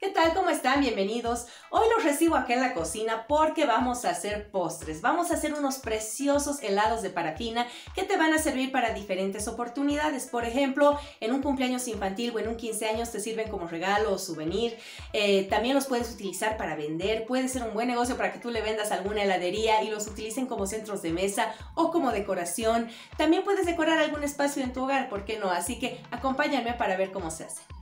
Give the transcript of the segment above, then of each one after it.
¿Qué tal? ¿Cómo están? Bienvenidos. Hoy los recibo acá en la cocina porque vamos a hacer postres. Vamos a hacer unos preciosos helados de parafina que te van a servir para diferentes oportunidades. Por ejemplo, en un cumpleaños infantil o en un 15 años te sirven como regalo o souvenir. También los puedes utilizar para vender. Puede ser un buen negocio para que tú le vendas a alguna heladería y los utilicen como centros de mesa o como decoración. También puedes decorar algún espacio en tu hogar, ¿por qué no? Así que acompáñame para ver cómo se hace.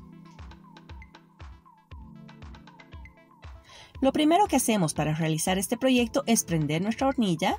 Lo primero que hacemos para realizar este proyecto es prender nuestra hornilla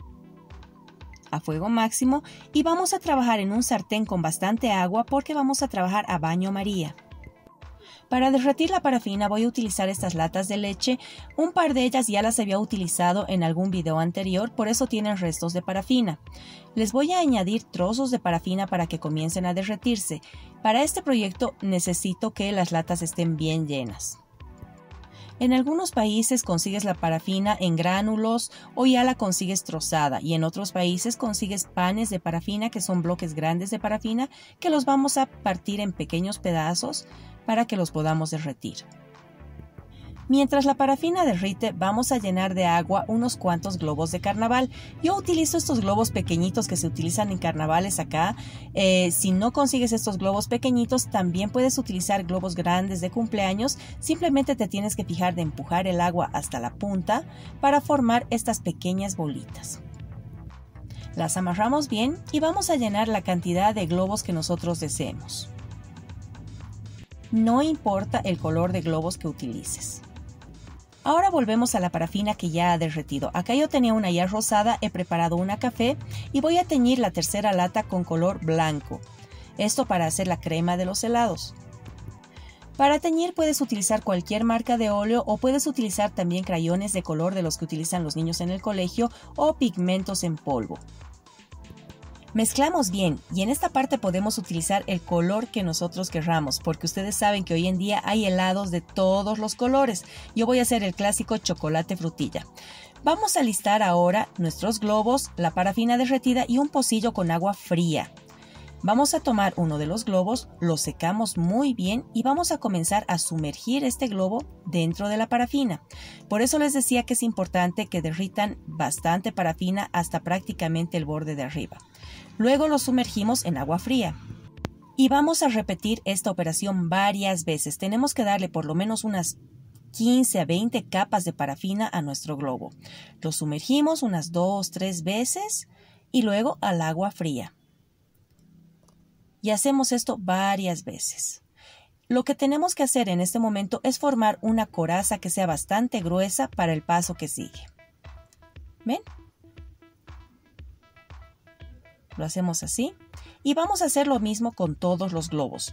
a fuego máximo y vamos a trabajar en un sartén con bastante agua porque vamos a trabajar a baño María. Para derretir la parafina voy a utilizar estas latas de leche. Un par de ellas ya las había utilizado en algún video anterior, por eso tienen restos de parafina. Les voy a añadir trozos de parafina para que comiencen a derretirse. Para este proyecto necesito que las latas estén bien llenas. En algunos países consigues la parafina en gránulos o ya la consigues trozada y en otros países consigues panes de parafina que son bloques grandes de parafina que los vamos a partir en pequeños pedazos para que los podamos derretir. Mientras la parafina derrite, vamos a llenar de agua unos cuantos globos de carnaval. Yo utilizo estos globos pequeñitos que se utilizan en carnavales acá. Si no consigues estos globos pequeñitos, también puedes utilizar globos grandes de cumpleaños. Simplemente te tienes que fijar de empujar el agua hasta la punta para formar estas pequeñas bolitas. Las amarramos bien y vamos a llenar la cantidad de globos que nosotros deseemos. No importa el color de globos que utilices. Ahora volvemos a la parafina que ya ha derretido. Acá yo tenía una ya rosada, he preparado una café y voy a teñir la tercera lata con color blanco. Esto para hacer la crema de los helados. Para teñir puedes utilizar cualquier marca de óleo o puedes utilizar también crayones de color de los que utilizan los niños en el colegio o pigmentos en polvo. Mezclamos bien y en esta parte podemos utilizar el color que nosotros querramos porque ustedes saben que hoy en día hay helados de todos los colores. Yo voy a hacer el clásico chocolate frutilla. Vamos a alistar ahora nuestros globos, la parafina derretida y un pocillo con agua fría. Vamos a tomar uno de los globos, lo secamos muy bien y vamos a comenzar a sumergir este globo dentro de la parafina. Por eso les decía que es importante que derritan bastante parafina hasta prácticamente el borde de arriba. Luego lo sumergimos en agua fría. Y vamos a repetir esta operación varias veces. Tenemos que darle por lo menos unas 15 a 20 capas de parafina a nuestro globo. Lo sumergimos unas 2-3 veces y luego al agua fría. Y hacemos esto varias veces. Lo que tenemos que hacer en este momento es formar una coraza que sea bastante gruesa para el paso que sigue. ¿Ven? Lo hacemos así y vamos a hacer lo mismo con todos los globos.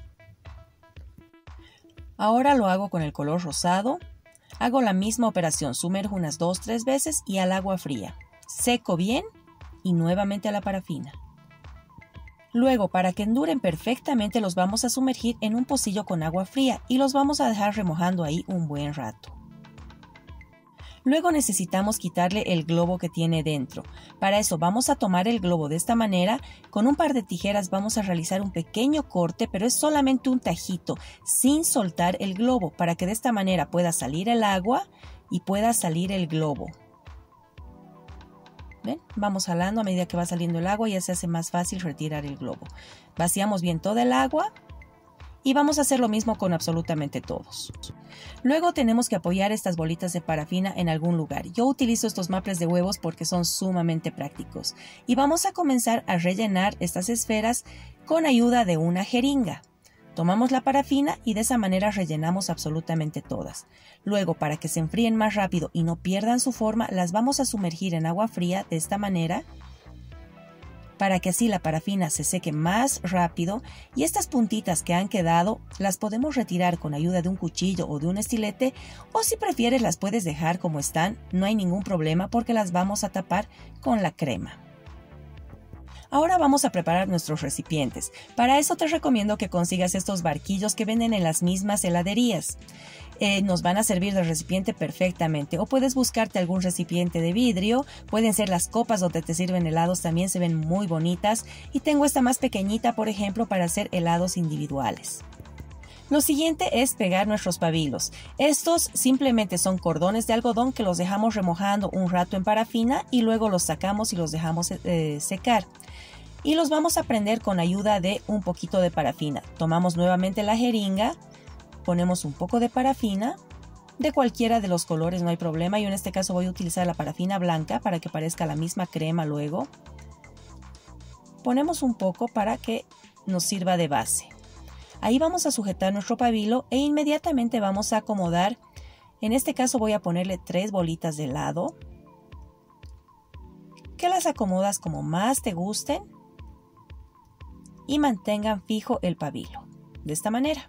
Ahora lo hago con el color rosado. Hago la misma operación, sumerjo unas 2-3 veces y al agua fría. Seco bien y nuevamente a la parafina. Luego, para que enduren perfectamente, los vamos a sumergir en un pocillo con agua fría y los vamos a dejar remojando ahí un buen rato. Luego necesitamos quitarle el globo que tiene dentro. Para eso vamos a tomar el globo de esta manera. Con un par de tijeras vamos a realizar un pequeño corte, pero es solamente un tajito, sin soltar el globo, para que de esta manera pueda salir el agua y pueda salir el globo. ¿Ven? Vamos jalando a medida que va saliendo el agua y ya se hace más fácil retirar el globo. Vaciamos bien toda el agua. Y vamos a hacer lo mismo con absolutamente todos. Luego tenemos que apoyar estas bolitas de parafina en algún lugar. Yo utilizo estos maples de huevos porque son sumamente prácticos. Y vamos a comenzar a rellenar estas esferas con ayuda de una jeringa. Tomamos la parafina y de esa manera rellenamos absolutamente todas. Luego, para que se enfríen más rápido y no pierdan su forma, las vamos a sumergir en agua fría de esta manera, para que así la parafina se seque más rápido y estas puntitas que han quedado las podemos retirar con ayuda de un cuchillo o de un estilete, o si prefieres las puedes dejar como están, no hay ningún problema porque las vamos a tapar con la crema. Ahora vamos a preparar nuestros recipientes. Para eso te recomiendo que consigas estos barquillos que venden en las mismas heladerías. Nos van a servir de recipiente perfectamente, o puedes buscarte algún recipiente de vidrio. Pueden ser las copas donde te sirven helados, también se ven muy bonitas, y tengo esta más pequeñita, por ejemplo, para hacer helados individuales. Lo siguiente es pegar nuestros pabilos. Estos simplemente son cordones de algodón que los dejamos remojando un rato en parafina y luego los sacamos y los dejamos secar. Y los vamos a prender con ayuda de un poquito de parafina. Tomamos nuevamente la jeringa, ponemos un poco de parafina, de cualquiera de los colores no hay problema. Yo en este caso voy a utilizar la parafina blanca para que parezca la misma crema luego. Ponemos un poco para que nos sirva de base. Ahí vamos a sujetar nuestro pabilo e inmediatamente vamos a acomodar. En este caso voy a ponerle 3 bolitas de helado, que las acomodas como más te gusten y mantengan fijo el pabilo, de esta manera.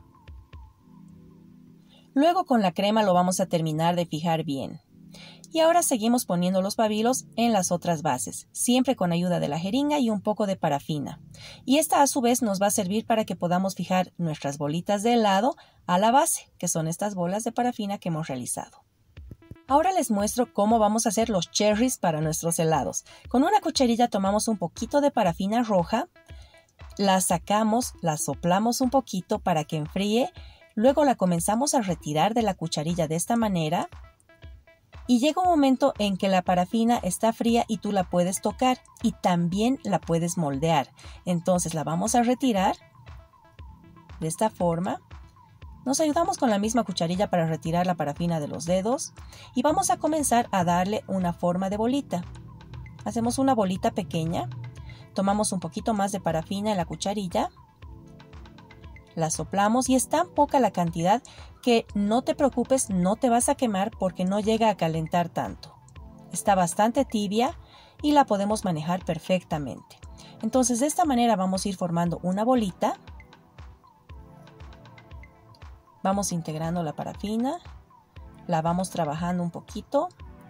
Luego con la crema lo vamos a terminar de fijar bien. Y ahora seguimos poniendo los pabilos en las otras bases, siempre con ayuda de la jeringa y un poco de parafina. Y esta a su vez nos va a servir para que podamos fijar nuestras bolitas de helado a la base, que son estas bolas de parafina que hemos realizado. Ahora les muestro cómo vamos a hacer los cherries para nuestros helados. Con una cucharilla tomamos un poquito de parafina roja, la sacamos, la soplamos un poquito para que enfríe, luego la comenzamos a retirar de la cucharilla de esta manera. Y llega un momento en que la parafina está fría y tú la puedes tocar y también la puedes moldear. Entonces la vamos a retirar de esta forma. Nos ayudamos con la misma cucharilla para retirar la parafina de los dedos y vamos a comenzar a darle una forma de bolita. Hacemos una bolita pequeña, tomamos un poquito más de parafina en la cucharilla, la soplamos y es tan poca la cantidad que no te preocupes, no te vas a quemar porque no llega a calentar tanto. Está bastante tibia y la podemos manejar perfectamente. Entonces de esta manera vamos a ir formando una bolita. Vamos integrando la parafina, la vamos trabajando un poquito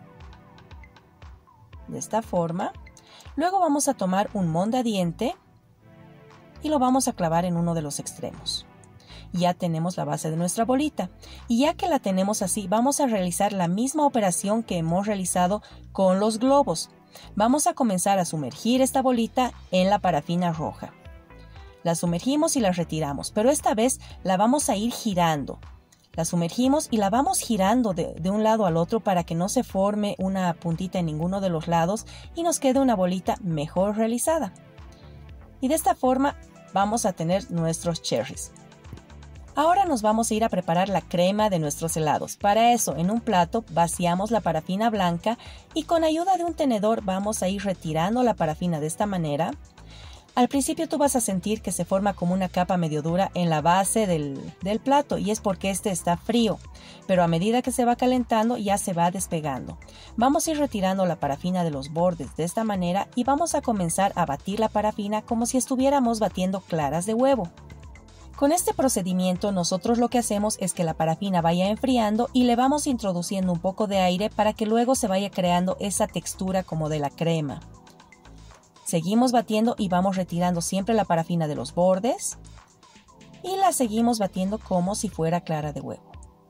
de esta forma. Luego vamos a tomar un mondadiente y lo vamos a clavar en uno de los extremos. Ya tenemos la base de nuestra bolita y ya que la tenemos así vamos a realizar la misma operación que hemos realizado con los globos. Vamos a comenzar a sumergir esta bolita en la parafina roja. La sumergimos y la retiramos, pero esta vez la vamos a ir girando. La sumergimos y la vamos girando de un lado al otro para que no se forme una puntita en ninguno de los lados y nos quede una bolita mejor realizada. Y de esta forma vamos a tener nuestros cherries. Ahora nos vamos a ir a preparar la crema de nuestros helados. Para eso, en un plato vaciamos la parafina blanca y con ayuda de un tenedor vamos a ir retirando la parafina de esta manera. Al principio tú vas a sentir que se forma como una capa medio dura en la base del plato y es porque este está frío, pero a medida que se va calentando ya se va despegando. Vamos a ir retirando la parafina de los bordes de esta manera y vamos a comenzar a batir la parafina como si estuviéramos batiendo claras de huevo. Con este procedimiento nosotros lo que hacemos es que la parafina vaya enfriando y le vamos introduciendo un poco de aire para que luego se vaya creando esa textura como de la crema. Seguimos batiendo y vamos retirando siempre la parafina de los bordes y la seguimos batiendo como si fuera clara de huevo.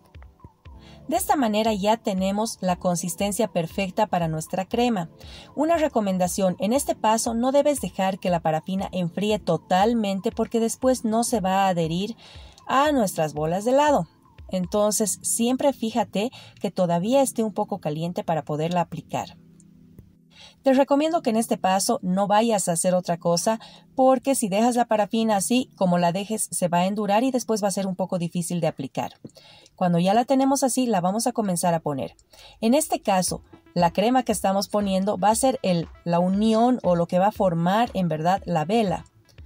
De esta manera ya tenemos la consistencia perfecta para nuestra crema. Una recomendación, en este paso no debes dejar que la parafina enfríe totalmente porque después no se va a adherir a nuestras bolas de helado. Entonces siempre fíjate que todavía esté un poco caliente para poderla aplicar. Te recomiendo que en este paso no vayas a hacer otra cosa porque si dejas la parafina así, como la dejes, se va a endurar y después va a ser un poco difícil de aplicar. Cuando ya la tenemos así, la vamos a comenzar a poner. En este caso, la crema que estamos poniendo va a ser la unión o lo que va a formar en verdad la vela,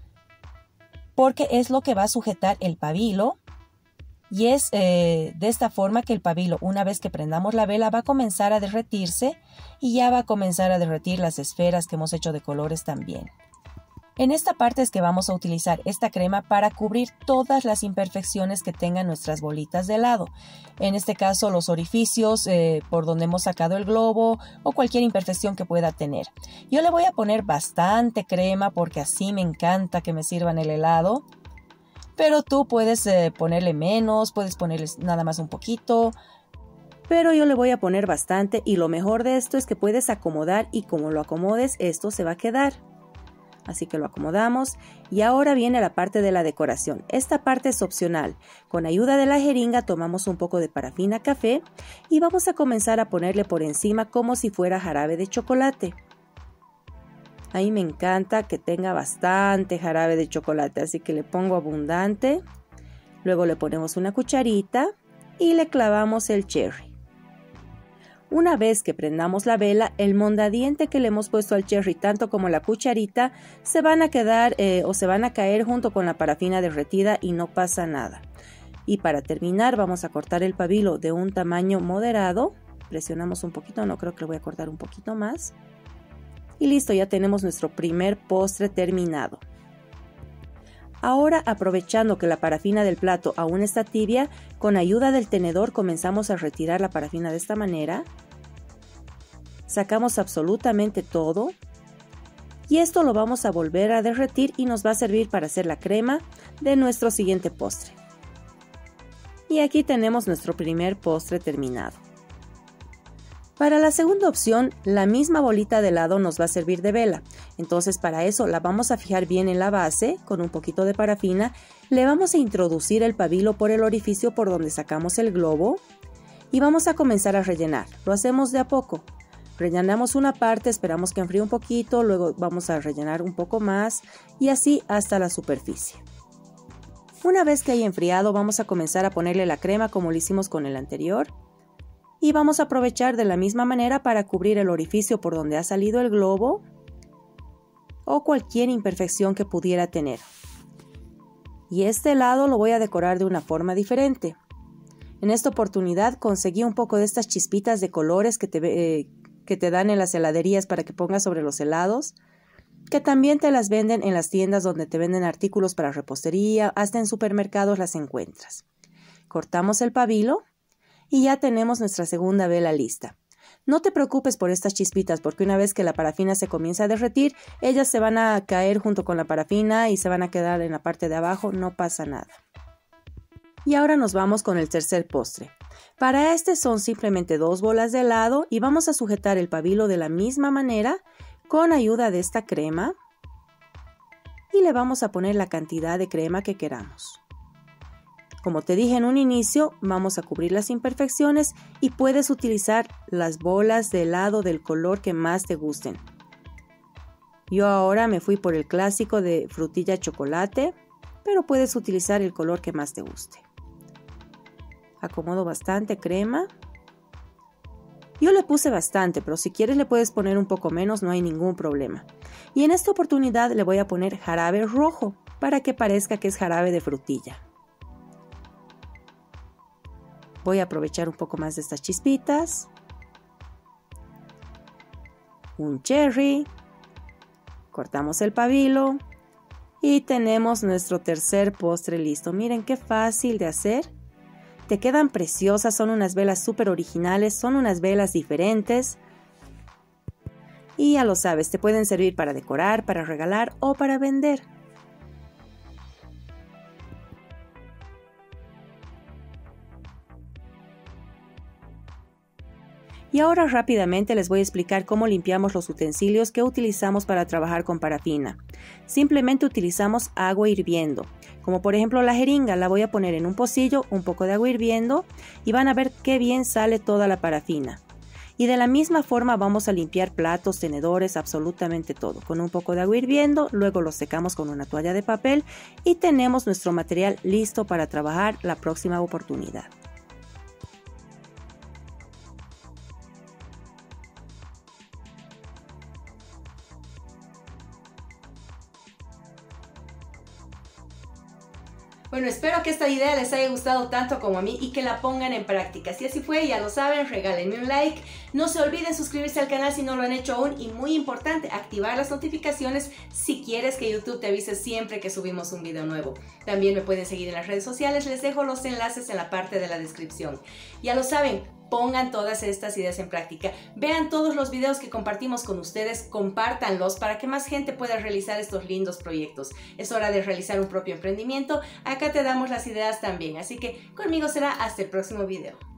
porque es lo que va a sujetar el pabilo. Y es de esta forma que el pabilo, una vez que prendamos la vela, va a comenzar a derretirse y ya va a comenzar a derretir las esferas que hemos hecho de colores también. En esta parte es que vamos a utilizar esta crema para cubrir todas las imperfecciones que tengan nuestras bolitas de helado. En este caso los orificios por donde hemos sacado el globo o cualquier imperfección que pueda tener. Yo le voy a poner bastante crema porque así me encanta que me sirvan el helado. Pero tú puedes ponerle menos, puedes ponerle nada más un poquito. Pero yo le voy a poner bastante y lo mejor de esto es que puedes acomodar y como lo acomodes esto se va a quedar. Así que lo acomodamos y ahora viene la parte de la decoración. Esta parte es opcional. Con ayuda de la jeringa tomamos un poco de parafina café y vamos a comenzar a ponerle por encima como si fuera jarabe de chocolate. A mí me encanta que tenga bastante jarabe de chocolate, así que le pongo abundante. Luego le ponemos una cucharita y le clavamos el cherry. Una vez que prendamos la vela, el mondadiente que le hemos puesto al cherry, tanto como la cucharita, se van a quedar o se van a caer junto con la parafina derretida y no pasa nada. Y para terminar vamos a cortar el pabilo de un tamaño moderado. Presionamos un poquito, no creo que lo voy a cortar un poquito más. Y listo, ya tenemos nuestro primer postre terminado. Ahora, aprovechando que la parafina del plato aún está tibia, con ayuda del tenedor comenzamos a retirar la parafina de esta manera. Sacamos absolutamente todo. Y esto lo vamos a volver a derretir y nos va a servir para hacer la crema de nuestro siguiente postre. Y aquí tenemos nuestro primer postre terminado. Para la segunda opción, la misma bolita de helado nos va a servir de vela. Entonces para eso la vamos a fijar bien en la base con un poquito de parafina. Le vamos a introducir el pabilo por el orificio por donde sacamos el globo y vamos a comenzar a rellenar. Lo hacemos de a poco. Rellenamos una parte, esperamos que enfríe un poquito, luego vamos a rellenar un poco más y así hasta la superficie. Una vez que haya enfriado, vamos a comenzar a ponerle la crema como lo hicimos con el anterior. Y vamos a aprovechar de la misma manera para cubrir el orificio por donde ha salido el globo o cualquier imperfección que pudiera tener. Y este lado lo voy a decorar de una forma diferente. En esta oportunidad conseguí un poco de estas chispitas de colores que te dan en las heladerías para que pongas sobre los helados, que también te las venden en las tiendas donde te venden artículos para repostería, hasta en supermercados las encuentras. Cortamos el pabilo. Y ya tenemos nuestra segunda vela lista. No te preocupes por estas chispitas porque una vez que la parafina se comienza a derretir, ellas se van a caer junto con la parafina y se van a quedar en la parte de abajo, no pasa nada. Y ahora nos vamos con el tercer postre. Para este son simplemente 2 bolas de helado y vamos a sujetar el pabilo de la misma manera con ayuda de esta crema y le vamos a poner la cantidad de crema que queramos. Como te dije en un inicio, vamos a cubrir las imperfecciones y puedes utilizar las bolas de helado del color que más te gusten. Yo ahora me fui por el clásico de frutilla chocolate, pero puedes utilizar el color que más te guste. Acomodo bastante crema. Yo le puse bastante, pero si quieres le puedes poner un poco menos, no hay ningún problema. Y en esta oportunidad le voy a poner jarabe rojo para que parezca que es jarabe de frutilla. Voy a aprovechar un poco más de estas chispitas. Un cherry. Cortamos el pabilo. Y tenemos nuestro tercer postre listo. Miren qué fácil de hacer. Te quedan preciosas, son unas velas súper originales, son unas velas diferentes. Y ya lo sabes, te pueden servir para decorar, para regalar o para vender. Y ahora rápidamente les voy a explicar cómo limpiamos los utensilios que utilizamos para trabajar con parafina. Simplemente utilizamos agua hirviendo, como por ejemplo la jeringa, la voy a poner en un pocillo, un poco de agua hirviendo y van a ver qué bien sale toda la parafina. Y de la misma forma vamos a limpiar platos, tenedores, absolutamente todo, con un poco de agua hirviendo, luego lo secamos con una toalla de papel y tenemos nuestro material listo para trabajar la próxima oportunidad. Bueno, espero que esta idea les haya gustado tanto como a mí y que la pongan en práctica. Si así fue, ya lo saben, regálenme un like. No se olviden suscribirse al canal si no lo han hecho aún y muy importante, activar las notificaciones si quieres que YouTube te avise siempre que subimos un video nuevo. También me pueden seguir en las redes sociales, les dejo los enlaces en la parte de la descripción. Ya lo saben, pongan todas estas ideas en práctica. Vean todos los videos que compartimos con ustedes, compártanlos para que más gente pueda realizar estos lindos proyectos. Es hora de realizar un propio emprendimiento. Acá te damos las ideas también, así que conmigo será hasta el próximo video.